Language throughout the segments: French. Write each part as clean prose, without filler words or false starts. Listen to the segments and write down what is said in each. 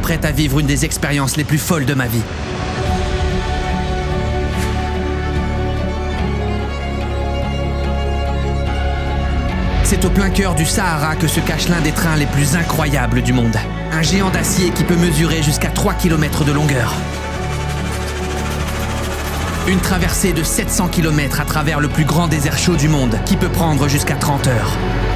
m'apprête à vivre une des expériences les plus folles de ma vie. C'est au plein cœur du Sahara que se cache l'un des trains les plus incroyables du monde. Un géant d'acier qui peut mesurer jusqu'à 3 km de longueur. Une traversée de 700 km à travers le plus grand désert chaud du monde qui peut prendre jusqu'à 30 heures.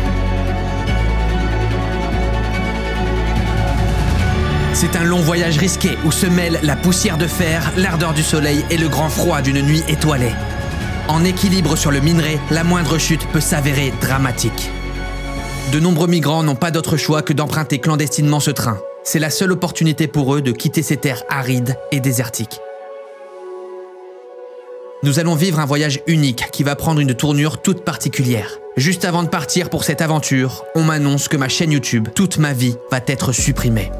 C'est un long voyage risqué où se mêlent la poussière de fer, l'ardeur du soleil et le grand froid d'une nuit étoilée. En équilibre sur le minerai, la moindre chute peut s'avérer dramatique. De nombreux migrants n'ont pas d'autre choix que d'emprunter clandestinement ce train. C'est la seule opportunité pour eux de quitter ces terres arides et désertiques. Nous allons vivre un voyage unique qui va prendre une tournure toute particulière. Juste avant de partir pour cette aventure, on m'annonce que ma chaîne YouTube, Toute ma vie, va être supprimée.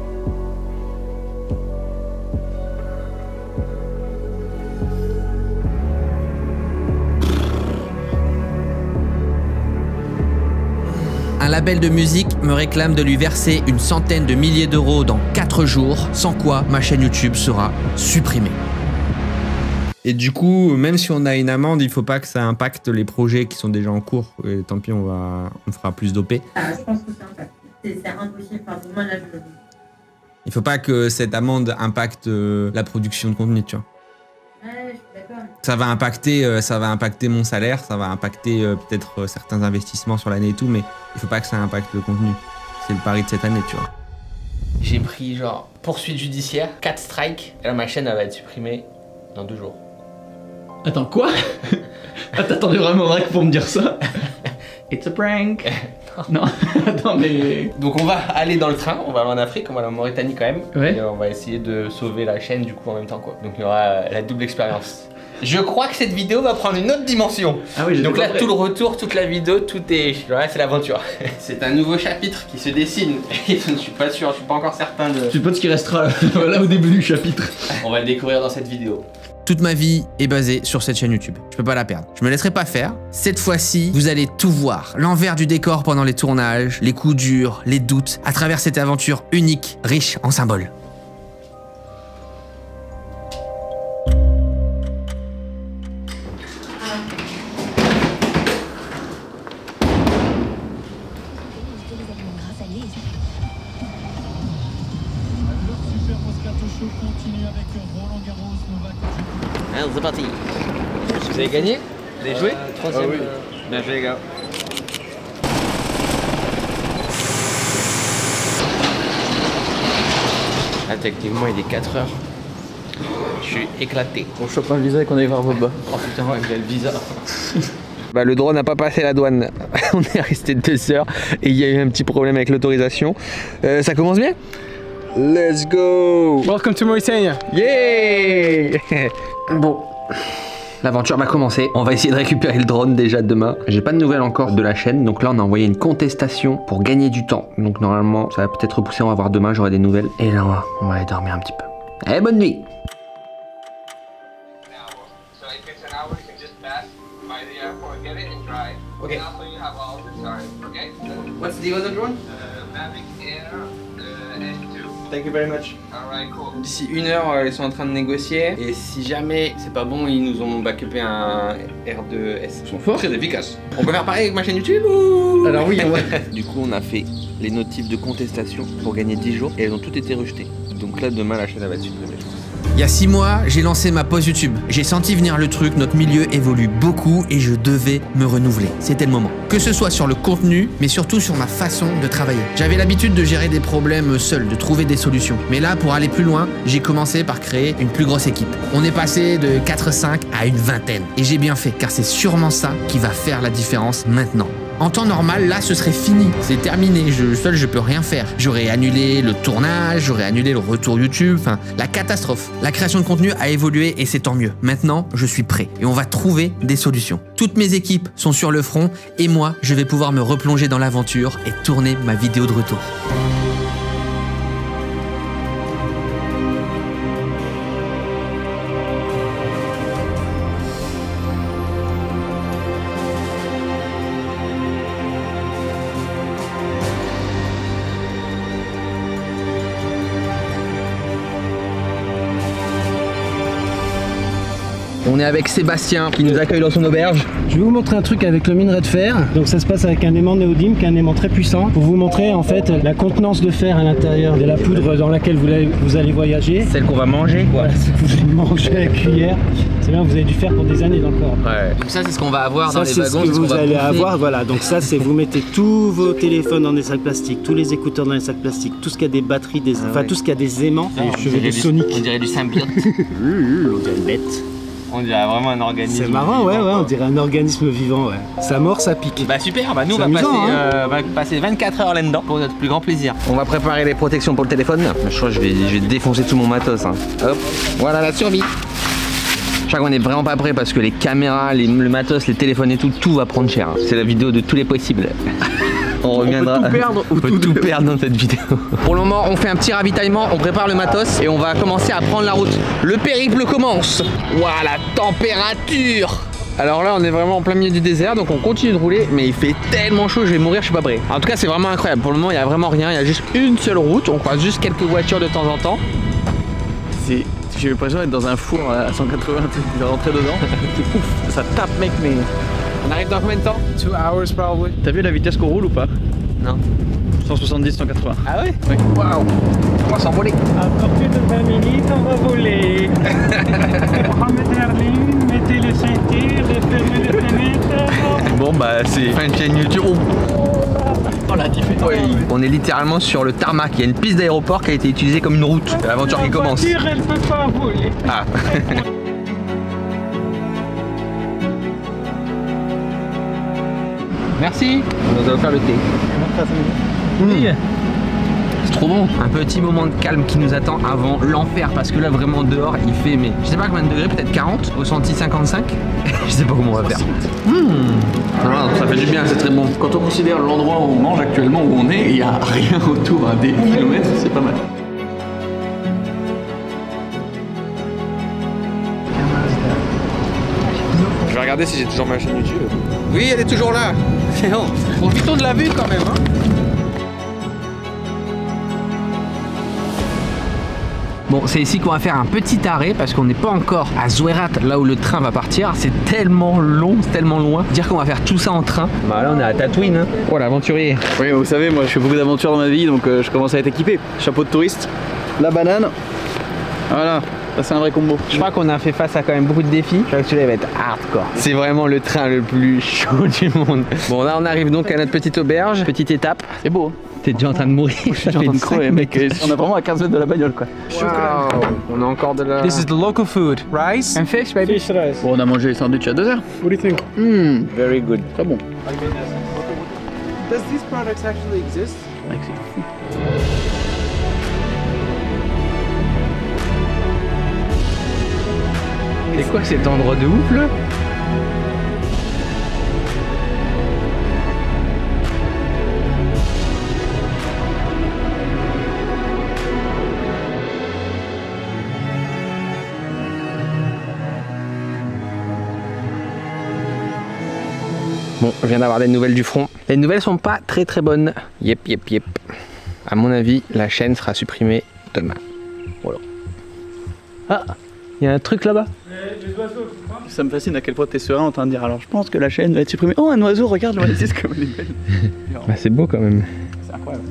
Un label de musique me réclame de lui verser une centaine de milliers d'euros dans 4 jours, sans quoi ma chaîne YouTube sera supprimée. Et du coup, même si on a une amende, il faut pas que ça impacte les projets qui sont déjà en cours. Et tant pis, on fera plus d'OP. Je pense que c'est impossible. Enfin, pour moi, là, Il faut pas que cette amende impacte la production de contenu, tu vois. Ouais, je suis d'accord. Ça va impacter mon salaire, ça va impacter peut-être certains investissements sur l'année et tout, mais il faut pas que ça impacte le contenu. C'est le pari de cette année, tu vois. J'ai pris genre poursuite judiciaire, 4 strikes, et là ma chaîne elle va être supprimée dans 2 jours. Attends, quoi? Ah, t'attendais vraiment Rack pour me dire ça? It's a prank. Non, attends, mais... Donc on va aller dans le train, on va aller en Afrique, on va aller en Mauritanie quand même. Ouais. Et on va essayer de sauver la chaîne du coup en même temps quoi. Donc il y aura la double expérience. Je crois que cette vidéo va prendre une autre dimension. Ah oui, donc là tout le retour, toute la vidéo, tout est... Là c'est l'aventure. C'est un nouveau chapitre qui se dessine. Et je ne suis pas sûr, je suis pas encore certain de... Je sais pas ce qui restera là au début du chapitre. On va le découvrir dans cette vidéo. Toute ma vie est basée sur cette chaîne YouTube. Je peux pas la perdre. Je me laisserai pas faire. Cette fois-ci, vous allez tout voir. L'envers du décor pendant les tournages, les coups durs, les doutes, à travers cette aventure unique, riche en symboles. Alors c'est parti. Vous avez gagné? Vous avez joué? Troisième. Oui. Bien fait les gars. Ah, techniquement il est 4 heures. Je suis éclaté. On chope un visa et qu'on aille voir Boba. Oh putain, ouais, j'ai le visa. Bah, le drone n'a pas passé la douane. On est resté 2 heures et il y a eu un petit problème avec l'autorisation. Ça commence bien? Let's go! Welcome to Mauritania. Yeah! Bon, l'aventure va commencer. On va essayer de récupérer le drone déjà demain. J'ai pas de nouvelles encore de la chaîne, donc là on a envoyé une contestation pour gagner du temps. Donc normalement ça va peut-être repousser, on va voir demain, j'aurai des nouvelles. Et là on va aller dormir un petit peu. Allez, bonne nuit! Okay. What's the other drone? Thank you very much. Alright, cool. D'ici 1 heure, ils sont en train de négocier. Et si jamais c'est pas bon, ils nous ont backupé un R2S. Ils sont forts, très efficaces. On peut faire pareil avec ma chaîne YouTube ou... Alors oui, ouais. Du coup, on a fait les notifs de contestation pour gagner 10 jours et elles ont toutes été rejetées. Donc là, demain, la chaîne va être supprimée. Il y a 6 mois, j'ai lancé ma pause YouTube. J'ai senti venir le truc, notre milieu évolue beaucoup et je devais me renouveler. C'était le moment. Que ce soit sur le contenu, mais surtout sur ma façon de travailler. J'avais l'habitude de gérer des problèmes seul, de trouver des solutions. Mais là, pour aller plus loin, j'ai commencé par créer une plus grosse équipe. On est passé de 4-5 à une vingtaine. Et j'ai bien fait, car c'est sûrement ça qui va faire la différence maintenant. En temps normal, là, ce serait fini. C'est terminé. Seul, je peux rien faire. J'aurais annulé le tournage, j'aurais annulé le retour YouTube. Enfin, la catastrophe. La création de contenu a évolué et c'est tant mieux. Maintenant, je suis prêt et on va trouver des solutions. Toutes mes équipes sont sur le front et moi, je vais pouvoir me replonger dans l'aventure et tourner ma vidéo de retour. On est avec Sébastien qui nous accueille dans son auberge. Je vais vous montrer un truc avec le minerai de fer. Donc ça se passe avec un aimant néodyme qui est un aimant très puissant pour vous montrer en fait la contenance de fer à l'intérieur de la poudre dans laquelle vous allez voyager. Celle qu'on va manger quoi. Voilà, c'est que vous allez manger à la cuillère. C'est bien, vous avez du fer pour des années dans le corps. Ouais. Donc ça c'est ce qu'on va avoir dans les Ça wagons. c'est ce que vous allez bouffer. avoir, voilà. Donc ça c'est vous mettez tous vos téléphones dans des sacs plastiques, tous les écouteurs dans les sacs plastiques, tout ce qui a des batteries, enfin tout ce qui a des aimants, les cheveux de Sonic. On dirait du symbiote. On dirait une bête. On dirait vraiment un organisme. C'est marrant, ouais, on dirait un organisme vivant, ouais. Ça mord, ça pique. Bah super, bah nous on va, amusant, va passer 24 heures là-dedans pour notre plus grand plaisir. On va préparer les protections pour le téléphone. Je crois que je vais défoncer tout mon matos. Hein. Hop, voilà la survie. Je crois qu'on est vraiment pas prêt parce que les caméras, le matos, les téléphones et tout va prendre cher. C'est la vidéo de tous les possibles. On reviendra. On peut tout perdre dans cette vidéo. Pour le moment, on fait un petit ravitaillement, on prépare le matos et on va commencer à prendre la route. Le périple commence. Waouh, la température! Alors là, on est vraiment en plein milieu du désert, donc on continue de rouler, mais il fait tellement chaud, je vais mourir, je suis pas prêt. En tout cas, c'est vraiment incroyable. Pour le moment, il y a vraiment rien, il y a juste une seule route, on croise juste quelques voitures de temps en temps. J'ai l'impression d'être dans un four à 180, tu vas rentrer dedans. C'est ouf, ça tape mec, mais... On arrive dans combien de temps? 2 hours probably. T'as vu la vitesse qu'on roule ou pas? Non. 170, 180. Ah ouais? Oui. Waouh! On va s'envoler. Encore plus de 20 minutes, on va voler. Mohamed Herlin, mettez le ceinture, fermez les fenêtres. Bon bah c'est fin de chaîne YouTube. Oh la différence. Oui. On est littéralement sur le tarmac. Il y a une piste d'aéroport qui a été utilisée comme une route. C'est l'aventure qui commence. La voiture, elle peut pas voler. Ah. Merci. On nous a offert le thé. C'est trop bon. Un petit moment de calme qui nous attend avant l'enfer parce que là vraiment dehors il fait mais je sais pas combien de degrés, peut-être 40, ressenti 55. Je sais pas comment on va faire. Non, ça fait du bien, c'est très bon. Quand on considère l'endroit où on mange actuellement, où on est, il n'y a rien autour à des kilomètres, c'est pas mal. Je vais regarder si j'ai toujours ma chaîne YouTube. Oui, elle est toujours là. C'est bon. Profitons de la vue quand même. Hein. Bon, c'est ici qu'on va faire un petit arrêt parce qu'on n'est pas encore à Zouerat, là où le train va partir. C'est tellement long, c'est tellement loin. Dire qu'on va faire tout ça en train. Bah là, on est à Tatooine. Hein. Oh, l'aventurier. Oui, vous savez, moi je fais beaucoup d'aventures dans ma vie, donc je commence à être équipé. Chapeau de touriste, la banane. Voilà, ça c'est un vrai combo. Je crois qu'on a fait face à quand même beaucoup de défis. Je crois que celui-là va être hardcore. C'est vraiment le train le plus chaud du monde. Bon, là, on arrive donc à notre petite auberge, petite étape. C'est beau. T'es déjà en train de mourir. Je suis en train de crever, mec. On est vraiment à 15 mètres de la bagnole, quoi. Wow. On a encore de la... This is the local food. Rice and fish, baby. Fish rice. Bon, on a mangé les sandwichs à 2 heures. What do you think? Very good. Très bon. Does these products actually exist? Mec, c'est fou. C'est quoi cet endroit de ouf là? Bon, je viens d'avoir des nouvelles du front. Les nouvelles sont pas très bonnes. Yep. À mon avis, la chaîne sera supprimée demain. Voilà. Ah, il y a un truc là-bas. Ça me fascine à quel point t'es serein en train de dire alors je pense que la chaîne va être supprimée. Oh, un oiseau, regarde le c'est comme elle est belle. Bah, c'est beau quand même. C'est incroyable.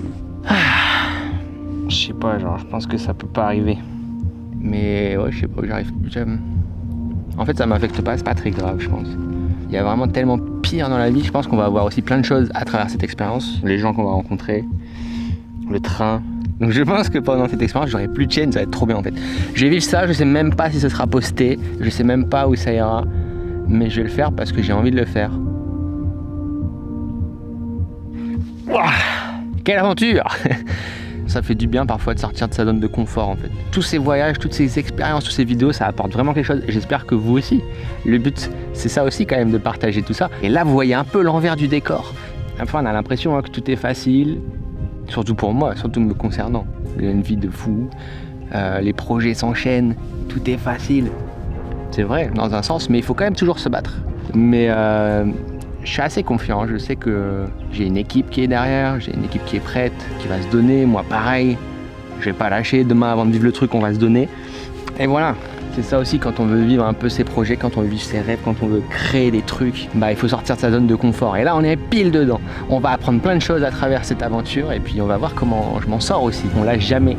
Je sais pas, genre, je pense que ça peut pas arriver. Mais ouais, je sais pas, j'arrive. En fait, ça m'affecte pas, c'est pas très grave, je pense. Il y a vraiment tellement pire dans la vie, je pense qu'on va avoir aussi plein de choses à travers cette expérience. Les gens qu'on va rencontrer, le train. Donc je pense que pendant cette expérience, j'aurai plus de chaîne, ça va être trop bien en fait. Je vais vivre ça, je sais même pas si ce sera posté, je sais même pas où ça ira. Mais je vais le faire parce que j'ai envie de le faire. Ouah, quelle aventure! Ça fait du bien parfois de sortir de sa zone de confort en fait. Tous ces voyages, toutes ces expériences, toutes ces vidéos, ça apporte vraiment quelque chose et j'espère que vous aussi. Le but, c'est ça aussi quand même de partager tout ça. Et là, vous voyez un peu l'envers du décor. Enfin, on a l'impression que tout est facile, surtout pour moi, surtout me concernant. J'ai une vie de fou, les projets s'enchaînent, tout est facile. C'est vrai, dans un sens, mais il faut quand même toujours se battre. Mais je suis assez confiant, je sais que j'ai une équipe qui est derrière, j'ai une équipe qui est prête, qui va se donner, moi pareil, je vais pas lâcher, demain avant de vivre le truc on va se donner. Et voilà, C'est ça aussi quand on veut vivre un peu ses projets, quand on veut vivre ses rêves, quand on veut créer des trucs, bah il faut sortir de sa zone de confort. Et là on est pile dedans. On va apprendre plein de choses à travers cette aventure et puis on va voir comment je m'en sors aussi. On lâche jamais.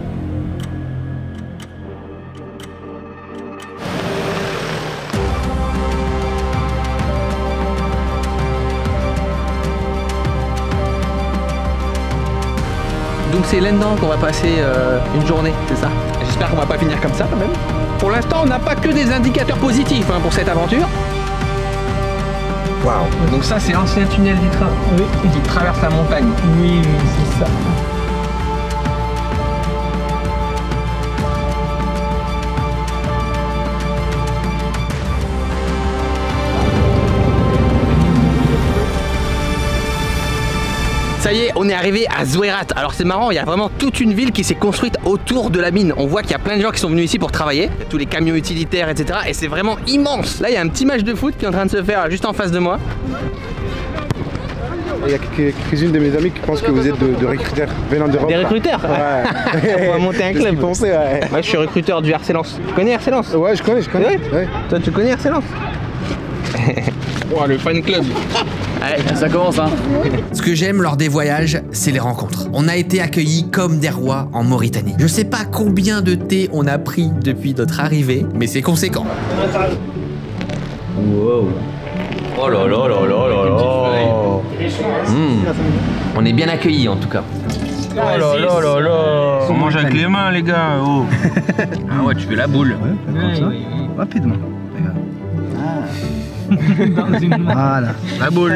Donc c'est là-dedans qu'on va passer une journée, c'est ça? J'espère qu'on va pas finir comme ça quand même. Pour l'instant, on n'a pas que des indicateurs positifs hein, pour cette aventure. Waouh! Donc ça, c'est l'ancien tunnel du train qui traverse la montagne. Oui, c'est ça. Ça y est, on est arrivé à Zouerat. Alors c'est marrant, il y a vraiment toute une ville qui s'est construite autour de la mine. On voit qu'il y a plein de gens qui sont venus ici pour travailler. Il y a tous les camions utilitaires, etc. Et c'est vraiment immense. Là, il y a un petit match de foot qui est en train de se faire juste en face de moi. Il y a quelques-unes de mes amis qui pensent que vous êtes de recruteurs venant d'Europe. Des recruteurs? Ouais. On va monter un club. Penser, ouais. Moi, je suis recruteur du RC Lens. Tu connais RC Lens? Ouais, je connais. Ouais. Toi, tu connais RC Lens? Oh, le fan club. Allez, ça commence hein. Ce que j'aime lors des voyages, c'est les rencontres. On a été accueillis comme des rois en Mauritanie. Je sais pas combien de thé on a pris depuis notre arrivée, mais c'est conséquent. Wow. Oh là là là là là là. On est bien accueillis en tout cas. Oh là là là là. On mange avec les mains, les gars. Oh. Ah ouais, tu fais la boule. Rapidement. Voilà, la boule.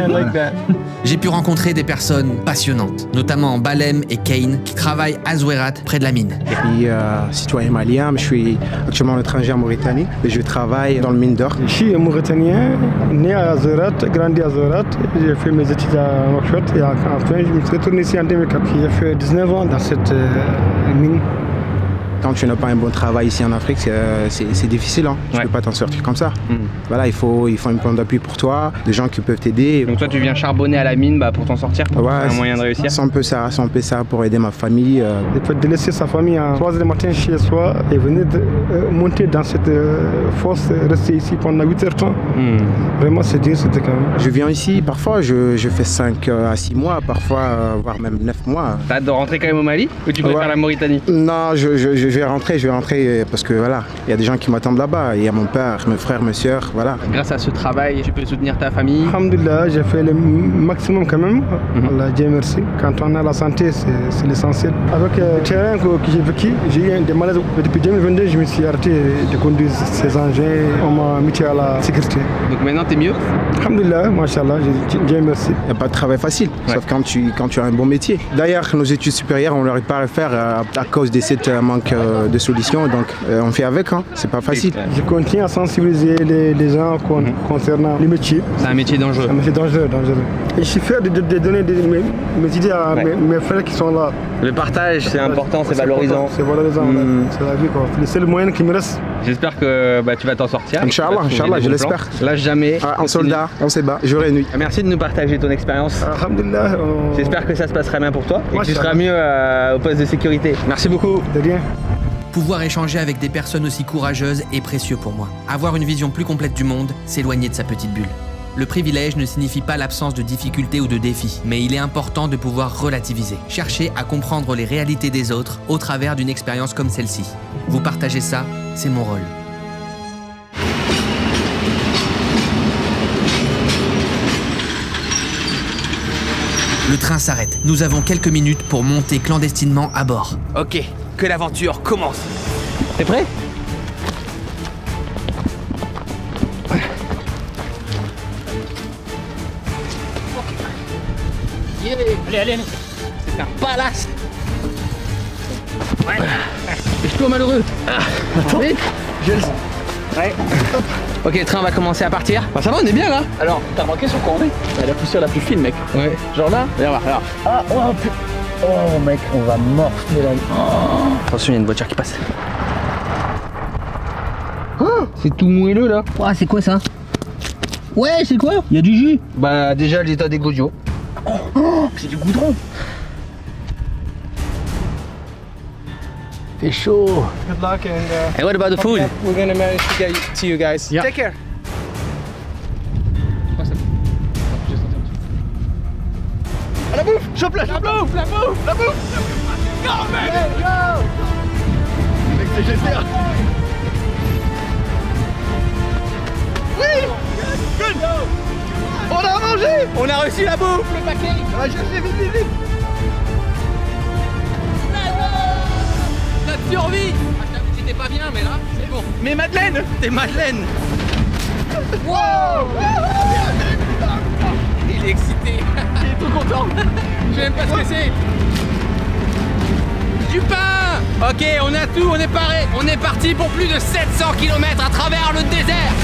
J'ai pu rencontrer des personnes passionnantes, notamment Balem et Kane, qui travaillent à Zouerat, près de la mine. Je suis citoyen malien, mais je suis actuellement étranger en Mauritanie et je travaille dans le mine d'or. Je suis mauritanien, né à Zouerat, grandi à Zouerat. J'ai fait mes études à Nouakchott et enfin je me suis retourné ici en 2004. J'ai fait 19 ans dans cette mine. Quand tu n'as pas un bon travail ici en Afrique, c'est difficile, hein. Tu peux pas t'en sortir comme ça. Voilà, il faut un point d'appui pour toi, des gens qui peuvent t'aider. Donc toi tu viens charbonner à la mine pour t'en sortir, Ouais, c'est un moyen de réussir. C'est un peu ça pour aider ma famille. Il peut délaisser sa famille à 3h du matin chez soi et venir monter dans cette fosse, rester ici pendant 8 heures de temps. Vraiment c'est dur, c'était quand même. Je viens ici, parfois je fais 5 à 6 mois, parfois voire même 9 mois. T'as hâte de rentrer quand même au Mali ou tu préfères la Mauritanie? Non, je vais rentrer parce que voilà, il y a des gens qui m'attendent là-bas. Il y a mon père, mes frères, mes soeurs, voilà. Grâce à ce travail, tu peux soutenir ta famille? Alhamdulillah, j'ai fait le maximum quand même. Allah, Dieu merci. Quand on a la santé, c'est l'essentiel. Avec le terrain que j'ai vécu, j'ai eu des maladies. Depuis 2022, je me suis arrêté de conduire ces engins. On m'a mis à la sécurité. Donc maintenant, t'es mieux? Alhamdulillah, machallah, Dieu merci. Il n'y a pas de travail facile, sauf quand tu as un bon métier. D'ailleurs, nos études supérieures, on n'arrive pas à le faire à cause de cette manque de solutions, donc on fait avec, hein. C'est pas facile. Je continue à sensibiliser les gens concernant les métiers. C'est un métier dangereux. C'est un métier dangereux. Et je suis fier de donner mes idées à mes frères qui sont là. Le partage, c'est important, c'est valorisant. C'est valorisant, c'est la vie quoi. C'est le seul moyen qui me reste. J'espère que tu vas t'en sortir. Inch'Allah, je l'espère. Lâche jamais. En soldat, on se bat, jour et nuit. Merci de nous partager ton expérience. Alhamdulillah. J'espère que ça se passera bien pour toi et que tu seras mieux au poste de sécurité. Merci beaucoup. De rien. Pouvoir échanger avec des personnes aussi courageuses est précieux pour moi. Avoir une vision plus complète du monde, s'éloigner de sa petite bulle. Le privilège ne signifie pas l'absence de difficultés ou de défis, mais il est important de pouvoir relativiser. Chercher à comprendre les réalités des autres au travers d'une expérience comme celle-ci. Vous partagez ça, c'est mon rôle. Le train s'arrête. Nous avons quelques minutes pour monter clandestinement à bord. Ok, que l'aventure commence. T'es prêt? Allez. C'est un palace. Lève-toi malheureux. Attendez. Ok, le train va commencer à partir. Ça va, on est bien là. Alors, t'as remarqué sur quoi on est? La poussière la plus fine, mec. Ouais. Genre là, regarde. Ah, oh, mec, on va morfler là. Attention, il y a une voiture qui passe. Oh, c'est tout moelleux là. Ouais, c'est quoi ça? Ouais, c'est quoi? Il y a du jus. Bah, déjà l'état des godiots. Oh, c'est du goudron. fait chaud. Good luck and And what about the food? we're gonna manage to get to you guys. Yeah. Take care. Ah, la bouffe! Chope-la, chope-la! La bouffe! La bouffe! Go, baby! Go! Mec, c'est GTA! Oui! Good! On a mangé! On a reçu la bouffe! Le paquet! On va chercher, vite, vite, vite! Notre survie. Ah, je t'avoue que j'étais pas bien, mais là, c'est bon. Mais Madeleine! T'es Madeleine. Wow! Il est excité. Il est tout content! Je sais même pas ce que c'est. Du pain. Ok, on a tout, on est paré. On est parti pour plus de 700 km à travers le désert.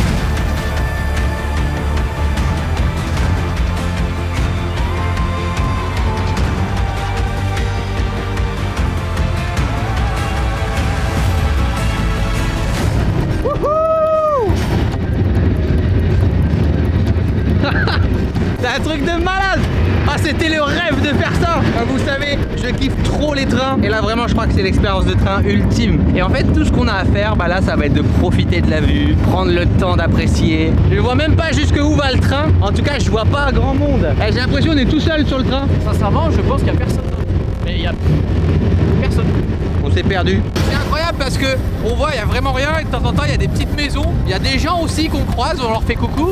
C'est un truc de malade. Ah, c'était le rêve de faire ça. Ah, vous savez, je kiffe trop les trains. Et là, vraiment, je crois que c'est l'expérience de train ultime. Et en fait, tout ce qu'on a à faire, bah là, ça va être de profiter de la vue, prendre le temps d'apprécier. Je vois même pas jusqu'où va le train. En tout cas, je vois pas grand monde. Eh, j'ai l'impression qu'on est tout seul sur le train. Sincèrement, je pense qu'il y a personne. Mais il y a personne. On s'est perdu. C'est incroyable parce que on voit, il y a vraiment rien. Et de temps en temps, il y a des petites maisons. Il y a des gens aussi qu'on croise, on leur fait coucou.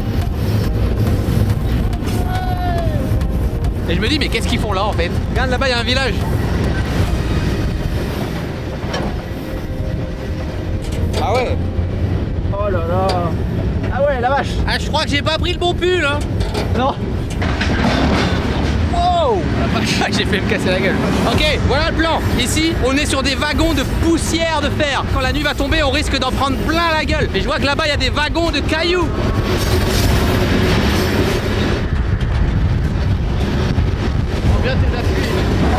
Et je me dis, mais qu'est-ce qu'ils font là en fait? Regarde là-bas, il y a un village. Ah ouais. Oh là là. Ah ouais, la vache. Ah, je crois que j'ai pas pris le bon pull hein. Non. Wow. J'ai fait me casser la gueule. Ok, voilà le plan. Ici, on est sur des wagons de poussière de fer. Quand la nuit va tomber, on risque d'en prendre plein la gueule. Et je vois que là-bas, il y a des wagons de cailloux. Bien tes appuis.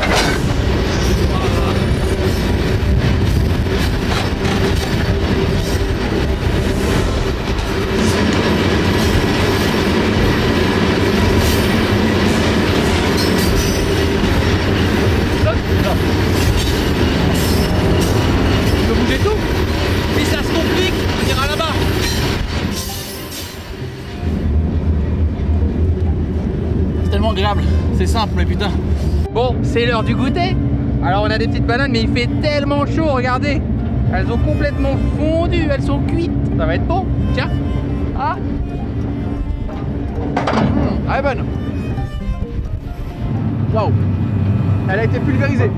Tu peux bouger tout. Si ça se complique, on ira là-bas. C'est tellement agréable. C'est simple, mais putain. Bon, c'est l'heure du goûter. Alors on a des petites bananes, mais il fait tellement chaud, regardez. Elles ont complètement fondu, elles sont cuites. Ça va être bon. Tiens. Ah. Elle est bonne. Waouh. Elle a été pulvérisée.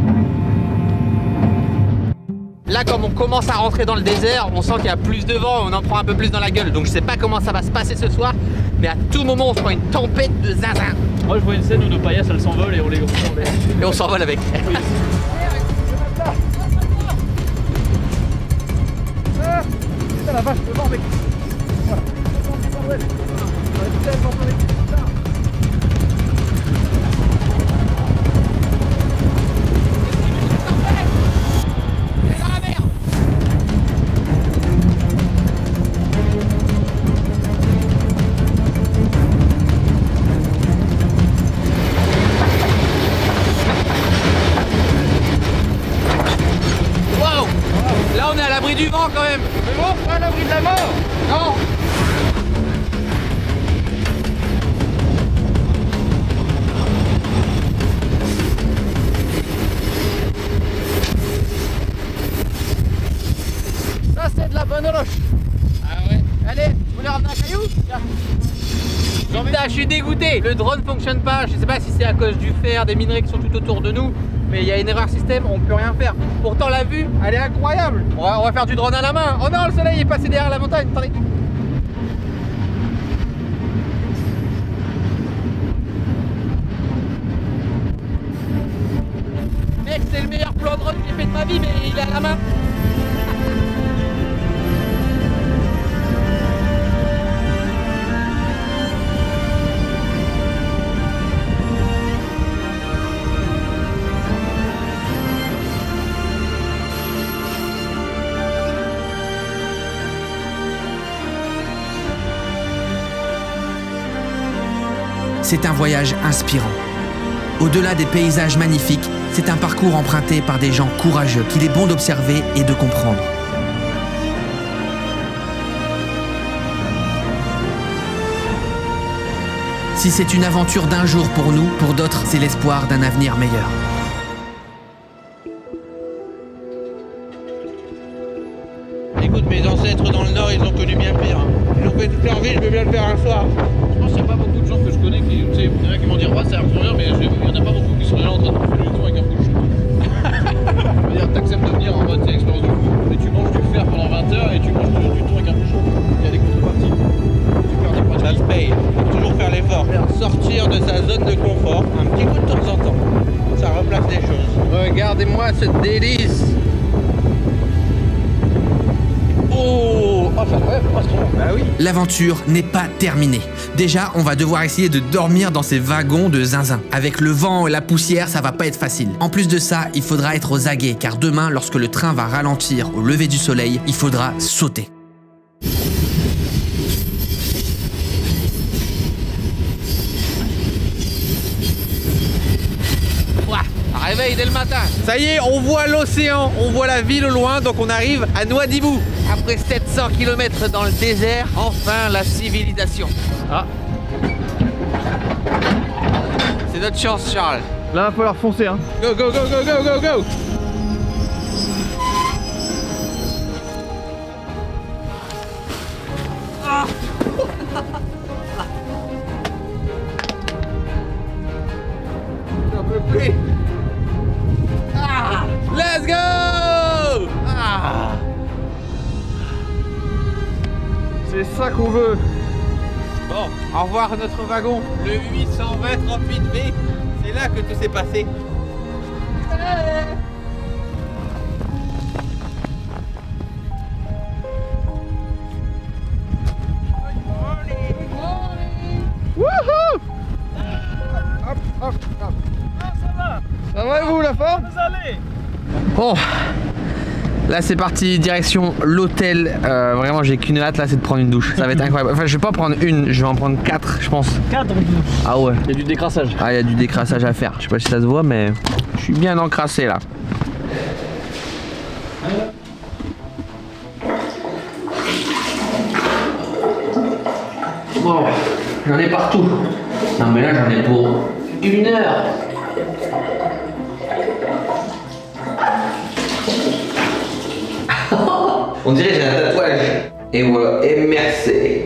Là, comme on commence à rentrer dans le désert, on sent qu'il y a plus de vent, on en prend un peu plus dans la gueule. Donc je sais pas comment ça va se passer ce soir, mais à tout moment on se prend une tempête de zinzin. Moi, je vois une scène où nos paillasses elles s'envolent et on les. Et on s'envole avec. Putain la vache, le vent mec. Voilà. Waouh. Là on est à l'abri du vent quand même. Mais bon, pas à l'abri de la mort. Non. Ça c'est de la bonne roche. Ah ouais. Allez, vous voulez ramener un caillou? Putain, je suis dégoûté. Le drone fonctionne pas. Je sais pas si c'est à cause du fer, des minerais qui sont tout autour de nous. Mais il y a une erreur système, on peut rien faire. Pourtant la vue, elle est incroyable. On va faire du drone à la main. Oh non, le soleil est passé derrière la montagne. Attendez. Mec, c'est le meilleur plan de drone que j'ai fait de ma vie, mais il est à la main. C'est un voyage inspirant. Au-delà des paysages magnifiques, c'est un parcours emprunté par des gens courageux qu'il est bon d'observer et de comprendre. Si c'est une aventure d'un jour pour nous, pour d'autres, c'est l'espoir d'un avenir meilleur. Écoute, mes ancêtres dans le Nord, ils ont connu bien pire. Ils ont fait toute leur vie, je veux bien le faire un soir. Je pense qu'il n'y a pas beaucoup de gens que je connais qui, tu sais, il y en a qui vont dire, ouais, c'est incroyable, mais il n'y en a pas beaucoup qui seraient là en train de faire du tour avec un bouchon. Je veux dire, t'acceptes de venir en mode, c'est expérience de fou, mais tu manges du fer pendant 20 heures et tu manges toujours du tour avec un bouchon. Il y a des contreparties. Tu perds des points. Ça se paye. Faut toujours faire l'effort. Sortir de sa zone de confort, un petit coup de temps en temps. Ça replace des choses. Regardez-moi ce délice. Oh, ça va pas trop. Bah oui. L'aventure n'est pas terminée. Déjà, on va devoir essayer de dormir dans ces wagons de zinzin. Avec le vent et la poussière, ça va pas être facile. En plus de ça, il faudra être aux aguets, car demain, lorsque le train va ralentir au lever du soleil, il faudra sauter. Réveil dès le matin. Ça y est, on voit l'océan, on voit la ville au loin, donc on arrive à Nouadhibou. Après 700 km dans le désert, enfin la civilisation. Ah. C'est notre chance, Charles. Là, va falloir foncer, hein. Go, go, go, go, go, go, go. Ah. J'en peux plus. Ah. Let's go. Ah. C'est ça qu'on veut. Bon, au revoir notre wagon, le 838B. C'est là que tout s'est passé. Wouhou! Hop, hop, hop. Ah, ça va. Ça va et vous, la forme? Vous allez. Bon, là c'est parti, direction l'hôtel. Vraiment, j'ai qu'une hâte là, c'est de prendre une douche. Ça va être incroyable. Enfin, je vais pas en prendre une, je vais en prendre 4, je pense. 4 douches. Ah ouais. Il y a du décrassage. Ah, il y a du décrassage à faire. Je sais pas si ça se voit, mais je suis bien encrassé là. Bon, j'en ai partout. Non mais là j'en ai pour 1 heure. On dirait que j'ai un tatouage. Et voilà, et merci.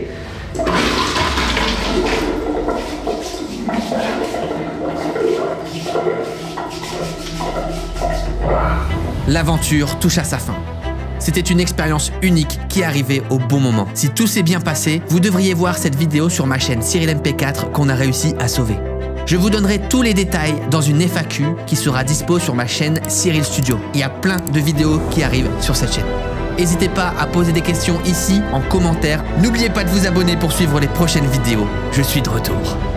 L'aventure touche à sa fin. C'était une expérience unique qui arrivait au bon moment. Si tout s'est bien passé, vous devriez voir cette vidéo sur ma chaîne CyrilMP4 qu'on a réussi à sauver. Je vous donnerai tous les détails dans une FAQ qui sera dispo sur ma chaîne Cyril Studio. Il y a plein de vidéos qui arrivent sur cette chaîne. N'hésitez pas à poser des questions ici en commentaire. N'oubliez pas de vous abonner pour suivre les prochaines vidéos. Je suis de retour.